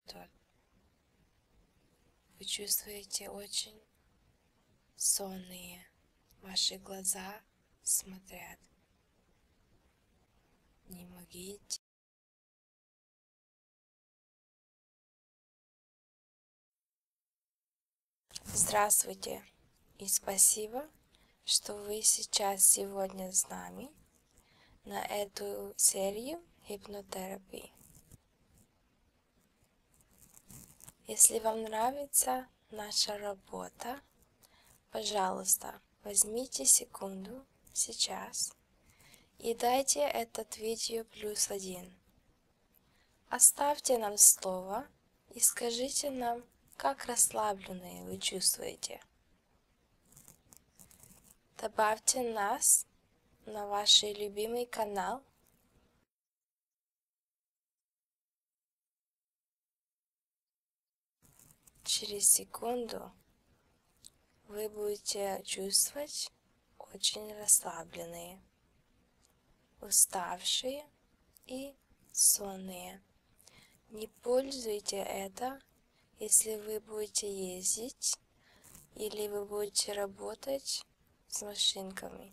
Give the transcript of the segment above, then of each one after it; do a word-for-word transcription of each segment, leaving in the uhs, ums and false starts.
Вы чувствуете очень сонные. Ваши глаза смотрят. Не могите. Здравствуйте и спасибо, что вы сейчас сегодня с нами на эту серию гипнотерапии. Если вам нравится наша работа, пожалуйста, возьмите секунду сейчас и дайте этот видео плюс один. Оставьте нам слово и скажите нам, как расслабленные вы чувствуете. Добавьте нас на ваш любимый канал. Через секунду вы будете чувствовать очень расслабленные, уставшие и сонные. Не пользуйте это, если вы будете ездить или вы будете работать с машинками.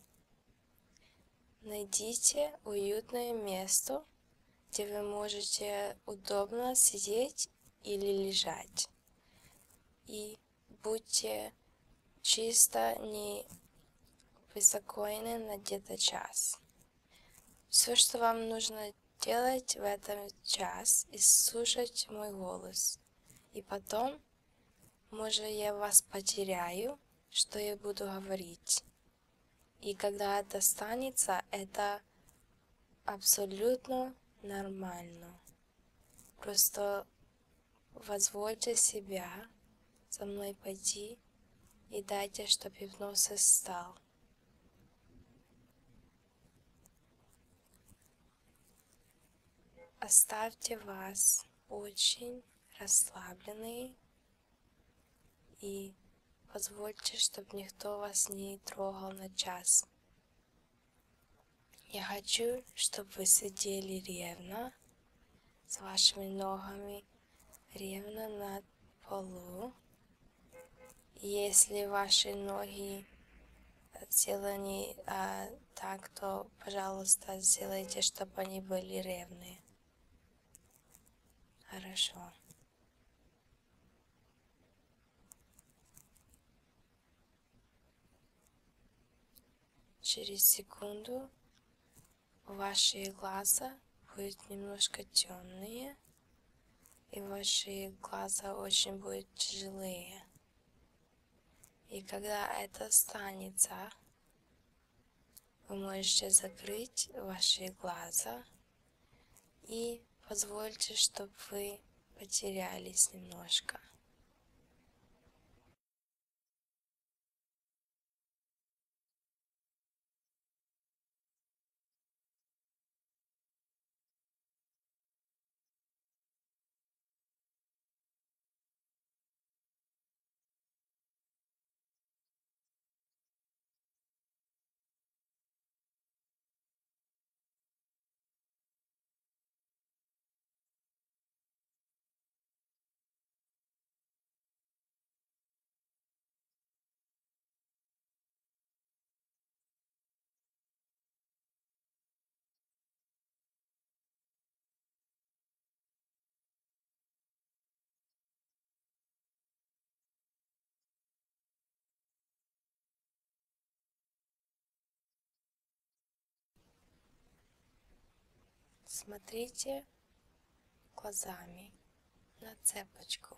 Найдите уютное место, где вы можете удобно сидеть или лежать. И будьте чисто не беспокойны на где-то час. Все, что вам нужно делать в этот час, и слушать мой голос. И потом, может, я вас потеряю, что я буду говорить. И когда это станется, это абсолютно нормально. Просто позвольте себя со мной пойти и дайте, чтобы гипноз стал. Оставьте вас очень расслабленные и позвольте, чтобы никто вас не трогал на час. Я хочу, чтобы вы сидели ровно, с вашими ногами ровно на полу. Если ваши ноги сделаны а, так, то, пожалуйста, сделайте, чтобы они были ровные. Хорошо. Через секунду ваши глаза будут немножко темные, и ваши глаза очень будут тяжелые. И когда это станется, вы можете закрыть ваши глаза и позвольте, чтобы вы потерялись немножко. Смотрите глазами на цепочку.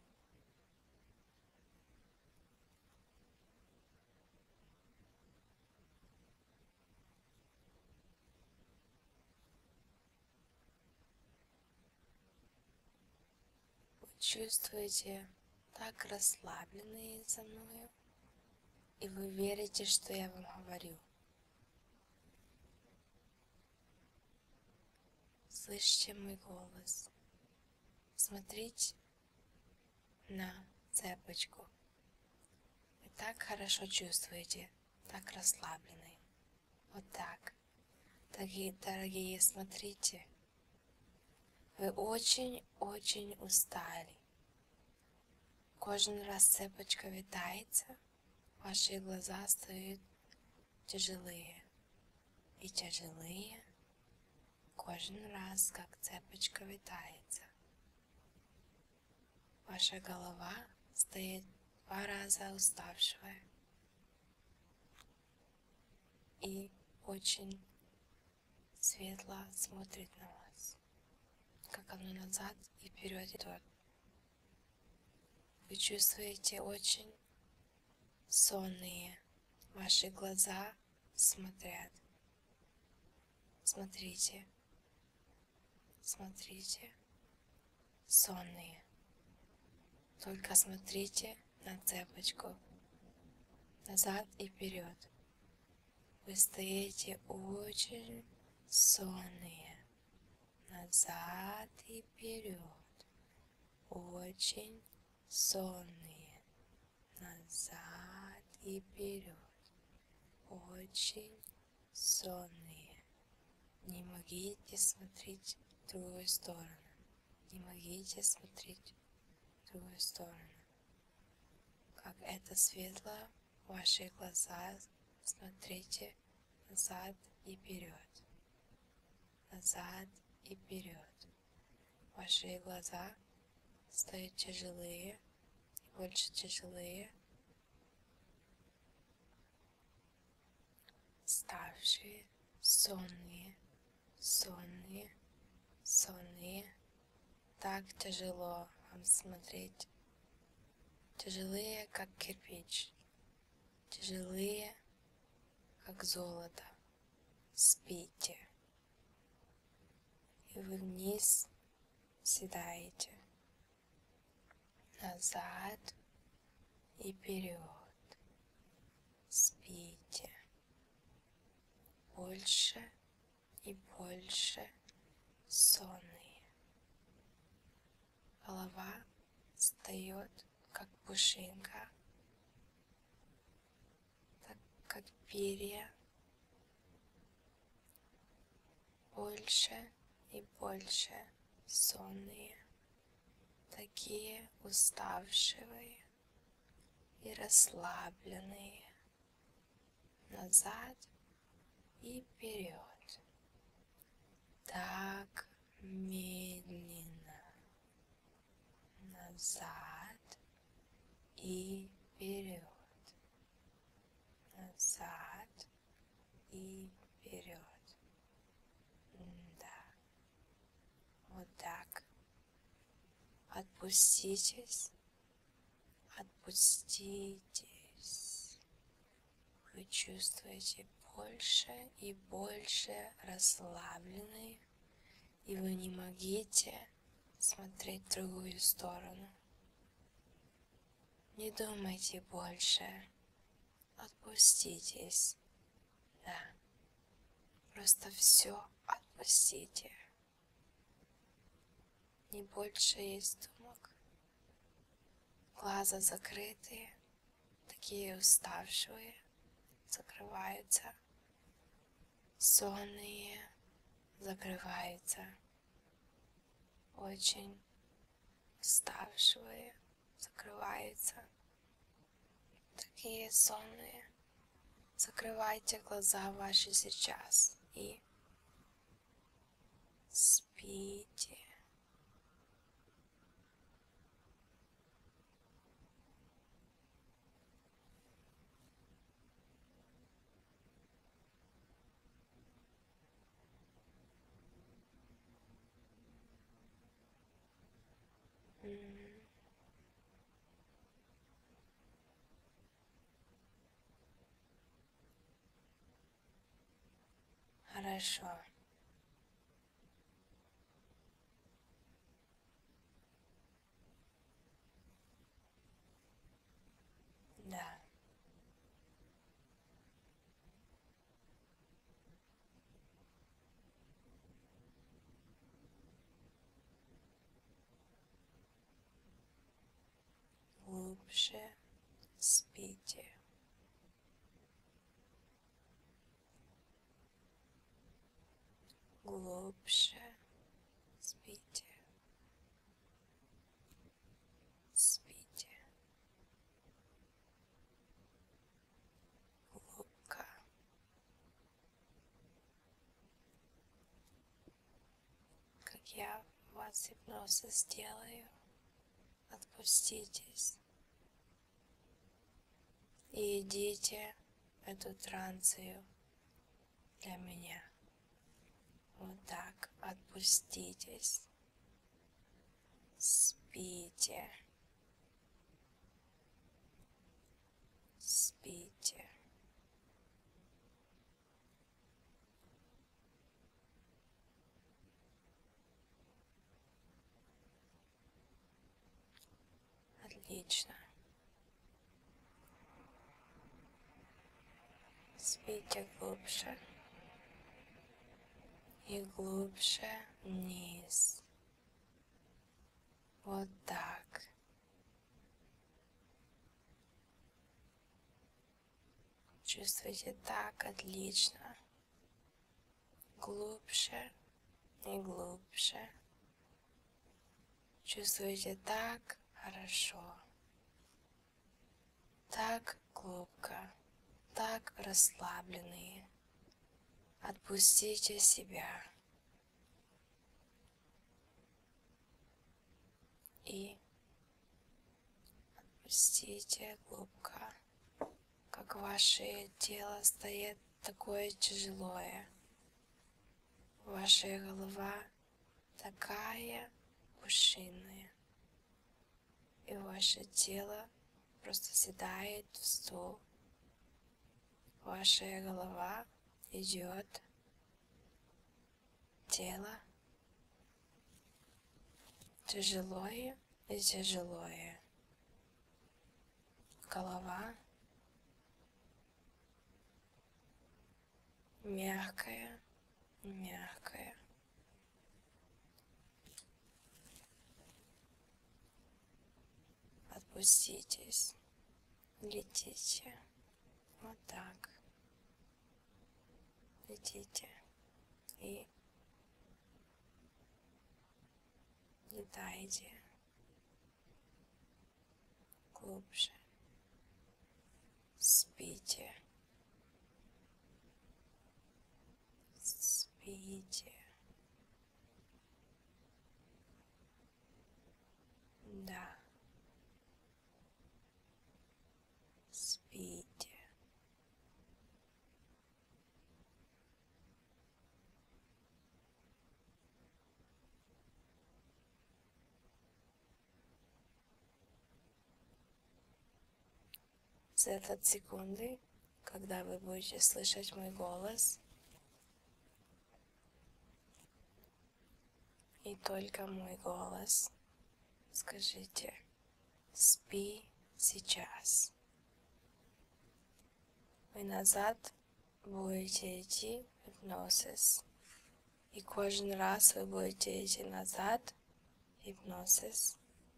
Вы чувствуете так расслабленные со мной, и вы верите, что я вам говорю. Слышите мой голос. Смотрите на цепочку. Вы так хорошо чувствуете, так расслаблены. Вот так. Дорогие, дорогие, смотрите. Вы очень-очень устали. Кожен раз цепочка витается, ваши глаза стают тяжелые и тяжелые, кожен раз, как цепочка витается. Ваша голова стоит два раза уставшая и очень светло смотрит на вас, как оно назад и вперед идет. Вы чувствуете очень сонные, ваши глаза смотрят. Смотрите, смотрите, сонные. Только смотрите на цепочку, назад и вперед. Вы стоите очень сонные, назад и вперед, очень сонные, назад и вперед, очень сонные. Не могите смотреть в другую сторону, не могите смотреть в другую сторону. Как это светло, ваши глаза, смотрите назад и вперед, назад и вперед. Ваши глаза стают тяжелые, больше тяжелые, ставшие сонные, сонные, сонные. Так тяжело вам смотреть. Тяжелые, как кирпич, тяжелые, как золото. Спите. И вы вниз седаете, назад и вперед. Спите. Больше и больше сонные. Голова встает, как пушинка, так как перья. Больше и больше сонные, такие уставшие и расслабленные, назад и вперед, так медленно, назад и вперед, назад и вперед. Да, вот так. Отпуститесь, отпуститесь. Вы чувствуете больше и больше расслабленные, и вы не могите смотреть в другую сторону. Не думайте больше, отпуститесь. Да, просто все отпустите. Не больше есть думок. Глаза закрытые, такие уставшие, закрываются. Сонные закрываются. Очень уставшие закрываются. Такие сонные. Закрывайте глаза ваши сейчас и спите. М. Хорошо. Да. Глубже спите. Глубже спите. я вас гипноз сделаю. Отпуститесь. И идите эту трансию для меня. Вот так. Отпуститесь. Спите. Спите. Отлично. Спите глубже и глубже вниз. Вот так. Чувствуйте так отлично. Глубже и глубже. Чувствуйте так хорошо. Так глубоко. Так расслабленные. Отпустите себя. И отпустите глубоко, как ваше тело стоит такое тяжелое. Ваша голова такая пушинная. И ваше тело просто седает в стул. Ваша голова идет, тело тяжелое и тяжелое. Голова мягкая, мягкая. Отпуститесь, летите, вот так. Летите и летайте глубже. Спите. Спите. Да. Спите. С этой секунды, когда вы будете слышать мой голос, и только мой голос, скажите: спи сейчас. Вы назад будете идти в гипнозис. И каждый раз вы будете идти назад в гипнозис.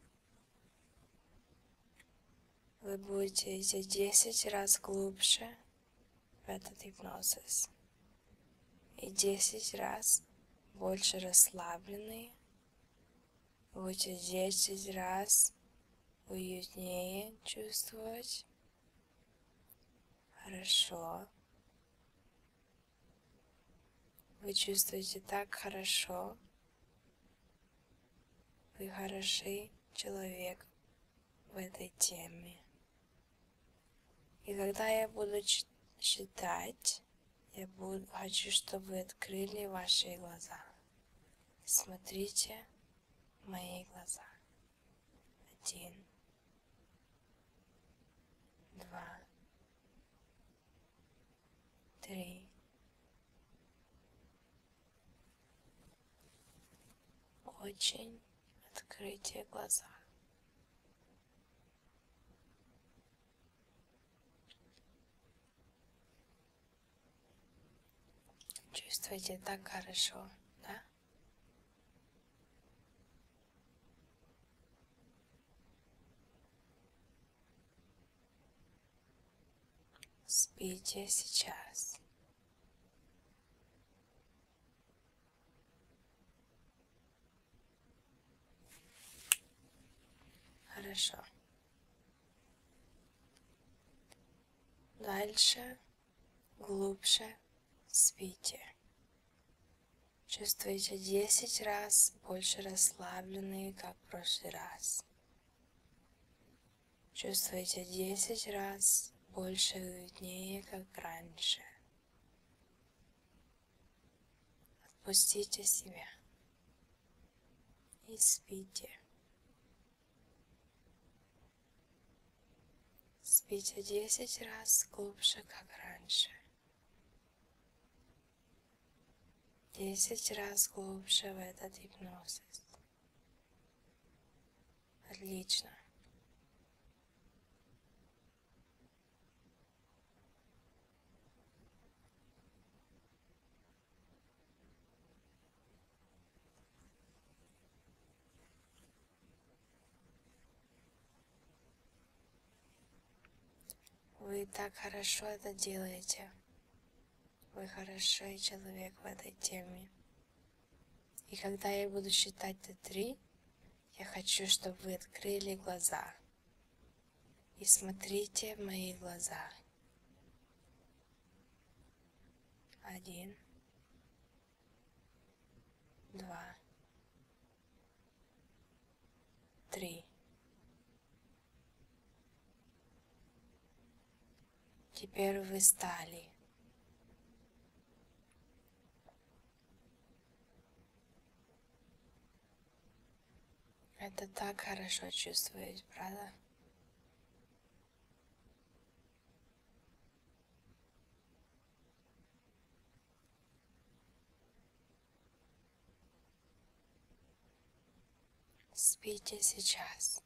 Вы будете идти десять раз глубже в этот гипнозис. И десять раз больше расслабленные. Будете десять раз уютнее чувствовать. Хорошо. Вы чувствуете так хорошо. Вы хороший человек в этой теме. И когда я буду считать, я буду, хочу, чтобы вы открыли ваши глаза. Смотрите в мои глаза. Один. Два. Три. Очень откройте глаза. Чувствуете так хорошо, да? Спите сейчас. Хорошо. Дальше глубже спите. Чувствуйте десять раз больше расслабленные, как в прошлый раз. Чувствуйте десять раз больше и уютнее, как раньше. Отпустите себя и спите. Спите десять раз глубже, как раньше. Десять раз глубже в этот гипноз. Отлично. Вы так хорошо это делаете. Вы хороший человек в этой теме. И когда я буду считать до три, я хочу, чтобы вы открыли глаза. И смотрите в мои глаза. Один. Два. Три. Теперь вы встали. Это так хорошо чувствуете, правда? Спите сейчас.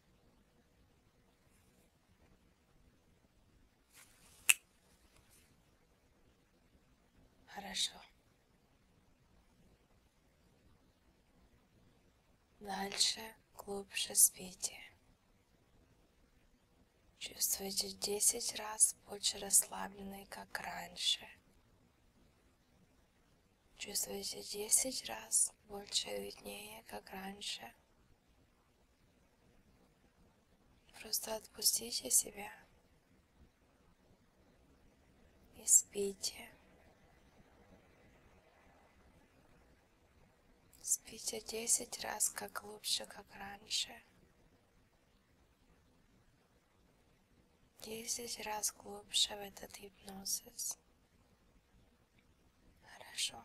Хорошо. Дальше глубже спите. Чувствуйте десять раз больше расслабленные, как раньше. Чувствуйте десять раз больше и уютнее, как раньше. Просто отпустите себя и спите. Спите десять раз, как лучше, как раньше. Десять раз глубже в этот гипноз. Хорошо.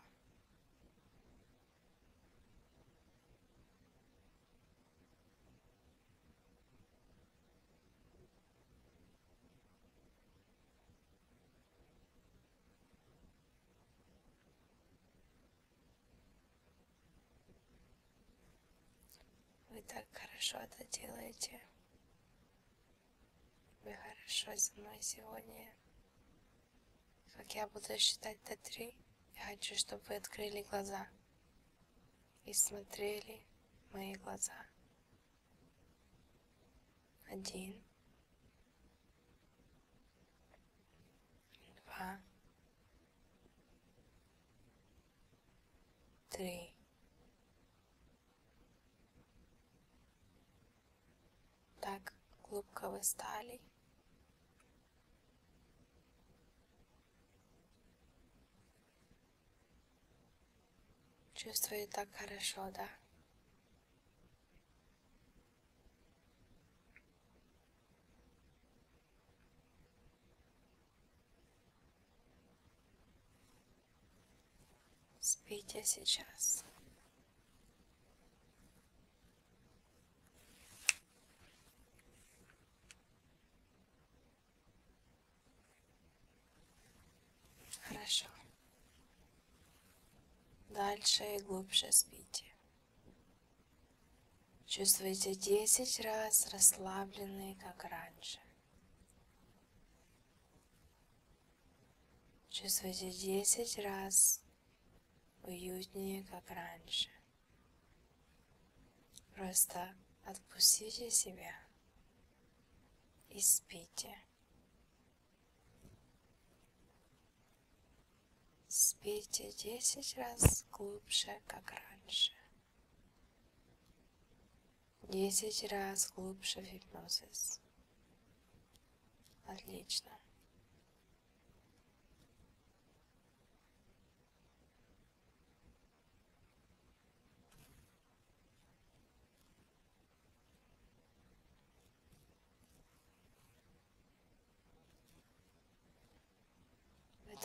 Вы так хорошо это делаете. Вы хорошо со мной сегодня. Как я буду считать до три, я хочу, чтобы вы открыли глаза и смотрели в мои глаза. Один. Два. Три. Так глубоко вы стали. Чувствую так хорошо, да? Спите сейчас. Хорошо. Дальше и глубже спите. Чувствуйте десять раз расслабленные, как раньше. Чувствуйте десять раз уютнее, как раньше. Просто отпустите себя и спите. Спите десять раз глубже, как раньше. Десять раз глубже в гипноз. Отлично.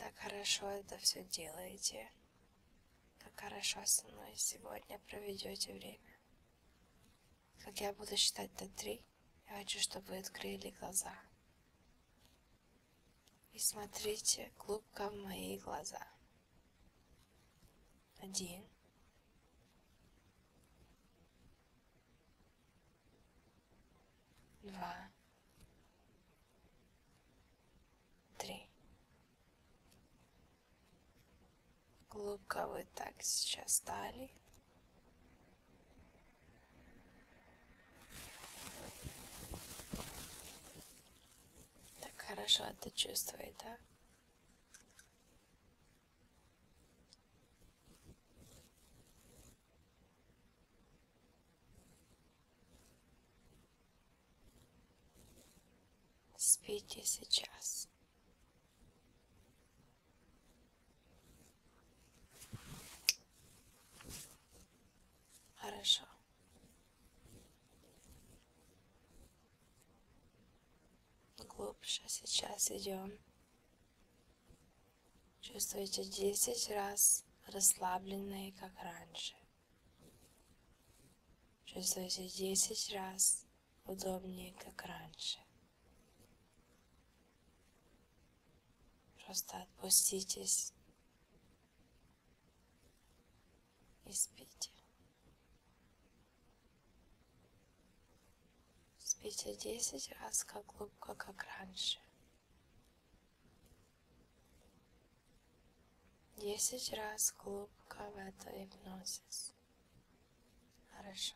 так хорошо это все делаете. Как хорошо со мной сегодня проведете время. Как я буду считать до три, я хочу, чтобы вы открыли глаза. И смотрите глубоко в мои глаза. Один. Два. Три. Глубоко вы так сейчас стали. Так хорошо это чувствует, да? Спите сейчас. Хорошо. Глубже сейчас идем. Чувствуете десять раз расслабленные, как раньше. Чувствуете десять раз удобнее, как раньше. Просто отпуститесь и спите. Спите десять раз, как глубоко, как раньше. Десять раз глубоко в это гипнозис. Хорошо.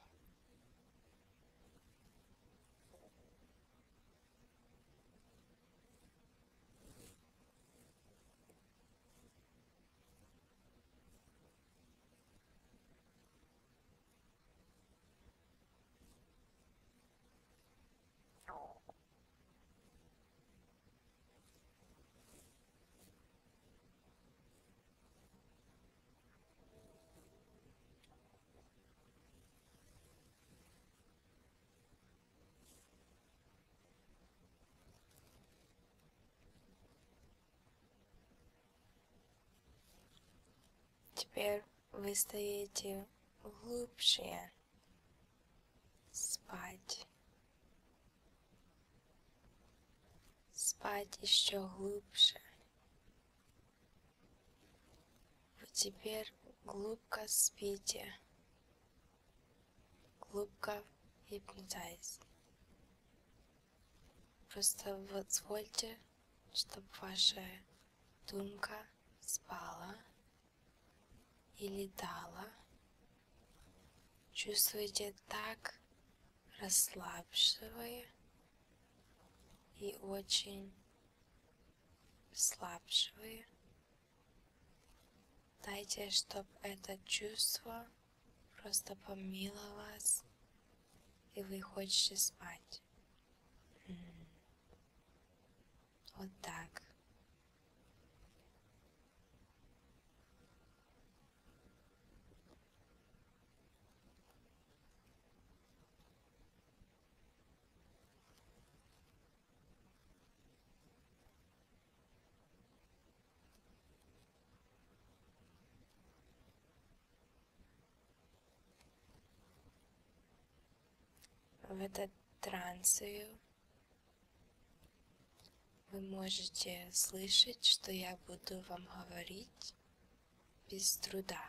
Теперь вы стоите глубже спать. Спать еще глубже. Вы теперь глубоко спите. Глубоко гипнотиз. Просто позвольте, чтобы ваша думка спала и летала. Чувствуете так расслабшивое и очень слабшивое. Дайте, чтобы это чувство просто помило вас, и вы хотите спать. Вот так. В этот трансию вы можете слышать, что я буду вам говорить без труда.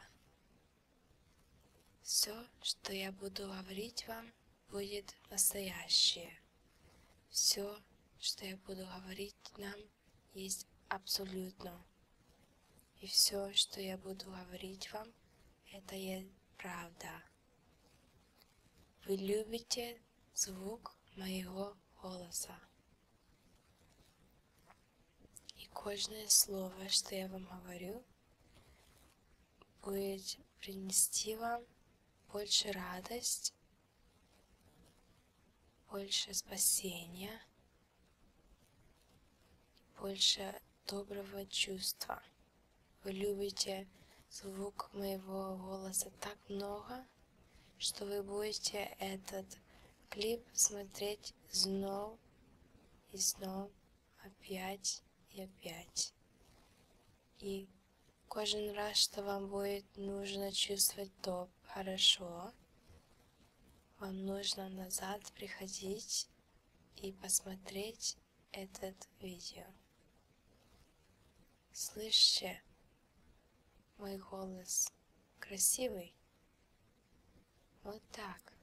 Все, что я буду говорить вам, будет настоящее. Все, что я буду говорить нам, есть абсолютно. И все, что я буду говорить вам, это есть правда. Вы любите звук моего голоса. И каждое слово, что я вам говорю, будет принести вам больше радости, больше спасения, больше доброго чувства. Вы любите звук моего голоса так много, что вы будете этот клип смотреть снова и снова, опять и опять. И каждый раз, что вам будет нужно чувствовать топ хорошо, вам нужно назад приходить и посмотреть этот видео. Слышите, мой голос красивый? Вот так.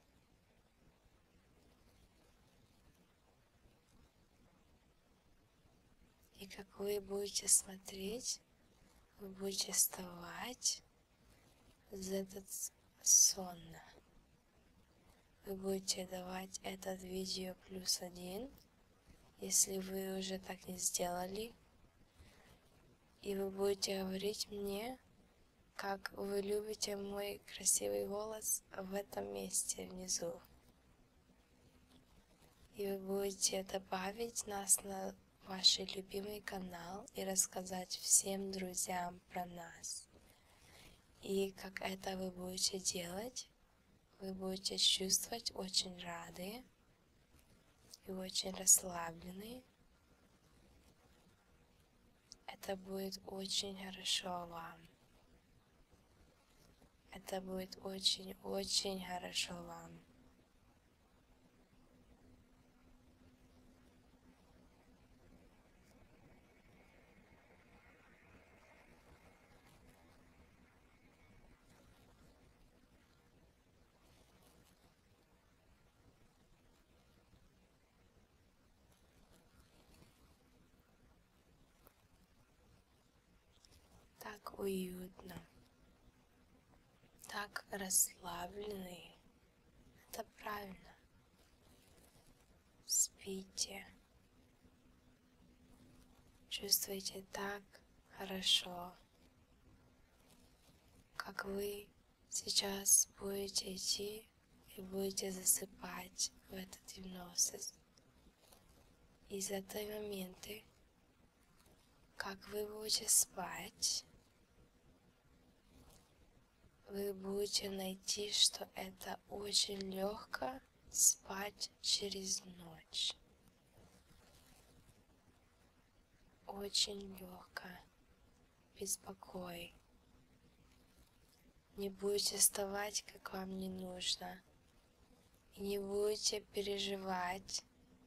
И как вы будете смотреть, вы будете вставать из этот сон. Вы будете давать этот видео плюс один, если вы уже так не сделали. И вы будете говорить мне, как вы любите мой красивый голос в этом месте внизу. И вы будете добавить нас на ваш любимый канал и рассказать всем друзьям про нас. И как это вы будете делать, вы будете чувствовать очень рады и очень расслаблены. Это будет очень хорошо вам. Это будет очень-очень хорошо вам. Так уютно, так расслабленный. Это правильно. Спите. Чувствуйте так хорошо, как вы сейчас будете идти и будете засыпать в этот гипноз. И за те моменты, как вы будете спать, вы будете найти, что это очень легко спать через ночь. Очень легко, беспокой. Не будете вставать, как вам не нужно. И не будете переживать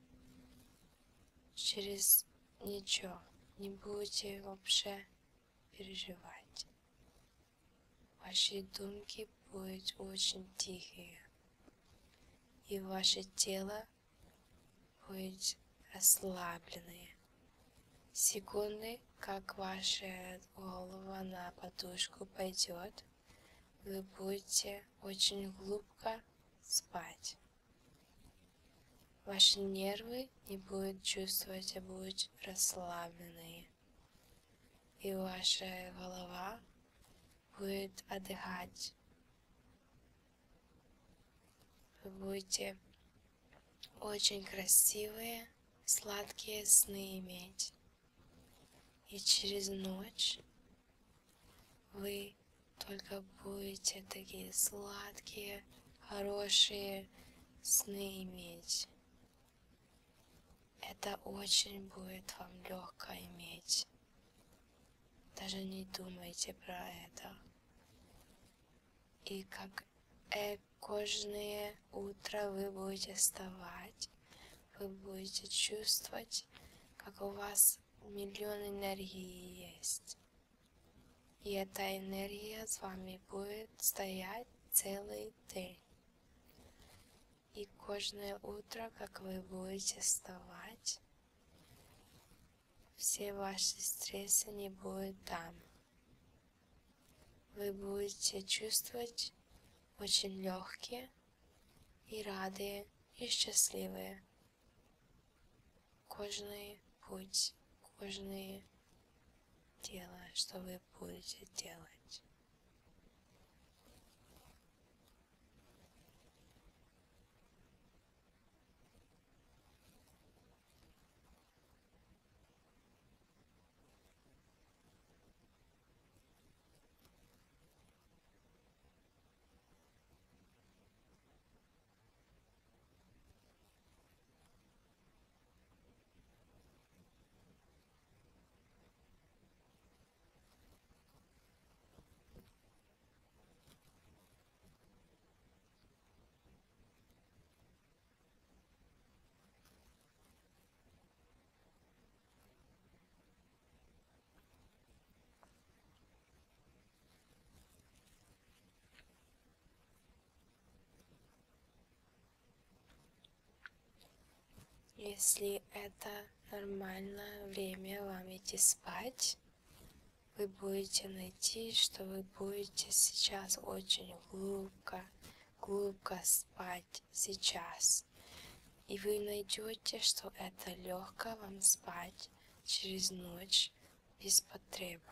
через ничего. Не будете вообще переживать. Ваши думки будут очень тихие. И ваше тело будет расслабленное. Секунды, как ваша голова на подушку пойдет, вы будете очень глубоко спать. Ваши нервы не будут чувствовать, а будут расслабленные. И ваша голова будет отдыхать. Вы будете очень красивые, сладкие сны иметь. И через ночь вы только будете такие сладкие, хорошие сны иметь. Это очень будет вам легко иметь. Даже не думайте про это. И как э, каждое утро вы будете вставать, вы будете чувствовать, как у вас миллион энергии есть. И эта энергия с вами будет стоять целый день. И каждое утро, как вы будете вставать, все ваши стрессы не будут там. Вы будете чувствовать очень легкие и радые и счастливые. Каждый путь, каждое дело, что вы будете делать. Если это нормальное время вам идти спать, вы будете найти, что вы будете сейчас очень глубоко, глубоко спать сейчас. И вы найдете, что это легко вам спать через ночь без потреб.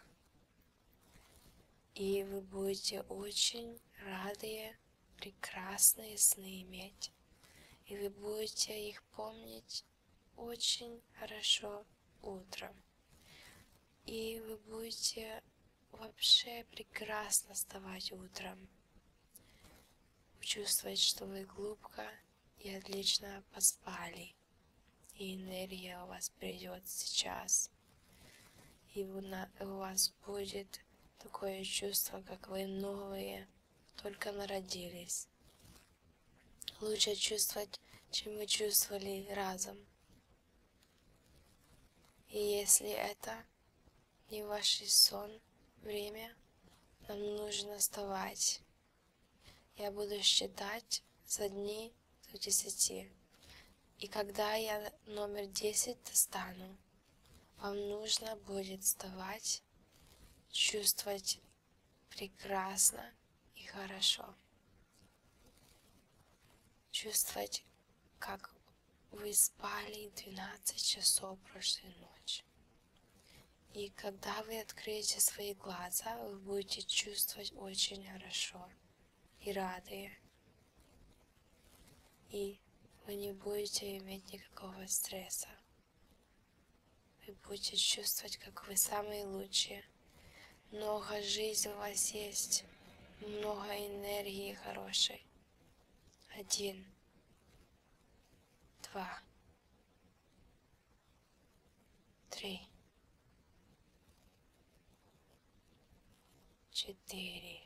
И вы будете очень рады прекрасные сны иметь. И вы будете их помнить очень хорошо утром. И вы будете вообще прекрасно вставать утром. Чувствовать, что вы глубоко и отлично поспали. И энергия у вас придет сейчас. И у вас будет такое чувство, как вы новые, только народились. Лучше чувствовать, чем вы чувствовали разом. И если это не ваш сон, время, нам нужно вставать. Я буду считать за дни до десяти. И когда я номер десять достану, вам нужно будет вставать, чувствовать прекрасно и хорошо. Чувствовать, как вы спали двенадцать часов прошлой ночи. И когда вы откроете свои глаза, вы будете чувствовать очень хорошо и рады. И вы не будете иметь никакого стресса. Вы будете чувствовать, как вы самые лучшие. Много жизни у вас есть, много энергии хорошей. Один, два, три, четыре,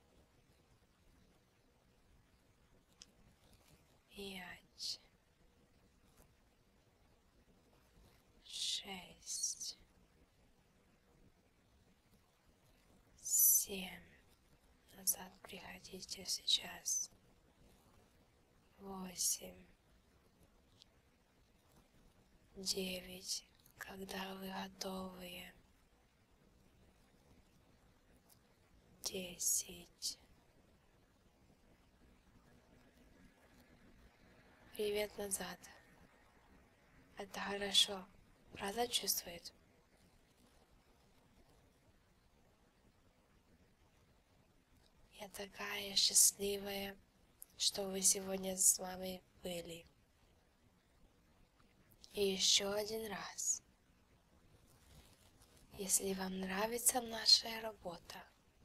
пять, шесть, семь. Назад приходите сейчас. Восемь, девять. Когда вы готовы. Десять. Привет назад. Это хорошо. Правда чувствует? Я такая счастливая, что вы сегодня с вами были. И еще один раз. Если вам нравится наша работа,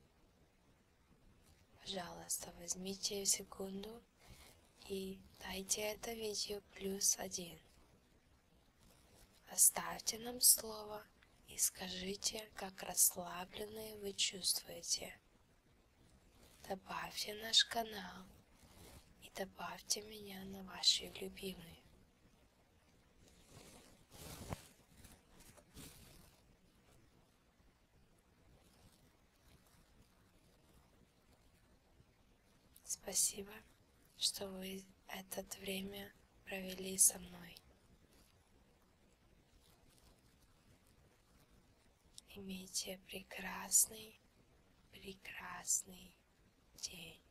пожалуйста, возьмите секунду и дайте это видео плюс один. Оставьте нам слово и скажите, как расслабленные вы чувствуете. Добавьте наш канал и добавьте меня на ваши любимые. Спасибо, что вы это время провели со мной. Имейте прекрасный, прекрасный день.